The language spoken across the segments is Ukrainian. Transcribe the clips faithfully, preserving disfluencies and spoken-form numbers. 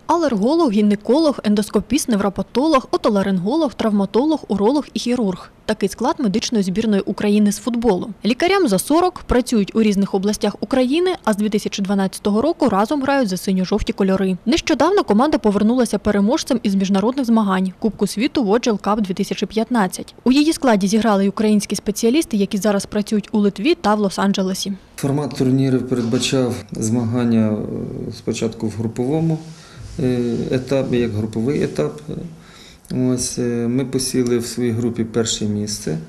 Алерголог, гінеколог, ендоскопіст, невропатолог, отоларинголог, травматолог, уролог і хірург. Такий склад медичної збірної України з футболу. Лікарям за сорок, працюють у різних областях України, а з дві тисячі дванадцятого року разом грають за синьо-жовті кольори. Нещодавно команда повернулася переможцем із міжнародних змагань – Кубку світу Watch Cup дві тисячі п'ятнадцять. У її складі зіграли й українські спеціалісти, які зараз працюють у Литві та в Лос-Анджелесі. Формат турнірів передбачав змагання спочатку в груповому етапі, як груповий етап. Ось, ми посіли в своїй групі перше місце,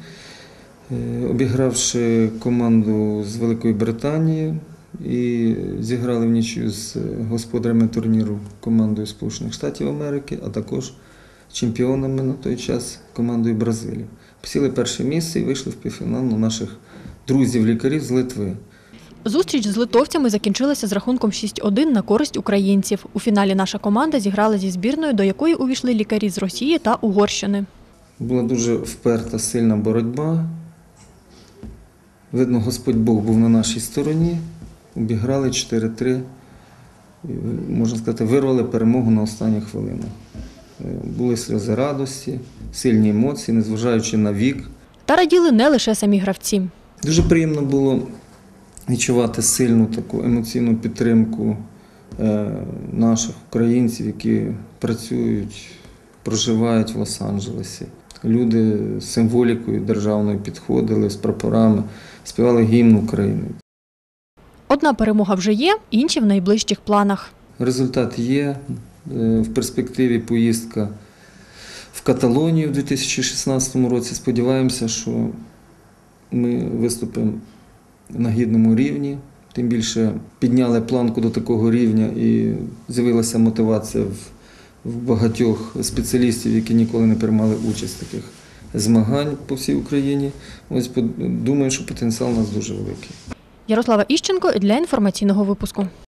обігравши команду з Великої Британії і зіграли в нічию з господарями турніру командою Сполучених Штатів Америки, а також чемпіонами на той час командою Бразилії. Посіли перше місце і вийшли в півфінал на наших друзів-лікарів з Литви. Зустріч з литовцями закінчилася з рахунком шість один на користь українців. У фіналі наша команда зіграла зі збірною, до якої увійшли лікарі з Росії та Угорщини. Була дуже вперта, сильна боротьба. Видно, Господь Бог був на нашій стороні. Обіграли чотири три. Можна сказати, вирвали перемогу на останніх хвилинах. Були сльози радості, сильні емоції, незважаючи на вік. Та раділи не лише самі гравці. Дуже приємно було відчувати сильну таку емоційну підтримку наших українців, які працюють, проживають в Лос-Анджелесі. Люди з символікою державною підходили, з прапорами, співали гімн України. Одна перемога вже є, інші в найближчих планах. Результат є. В перспективі поїздка в Каталонію в дві тисячі шістнадцятому році. Сподіваємося, що ми виступимо на гідному рівні, тим більше підняли планку до такого рівня і з'явилася мотивація в, в багатьох спеціалістів, які ніколи не приймали участь в таких змагань по всій Україні. Ось думаю, що потенціал у нас дуже великий. Ярослава Іщенко для інформаційного випуску.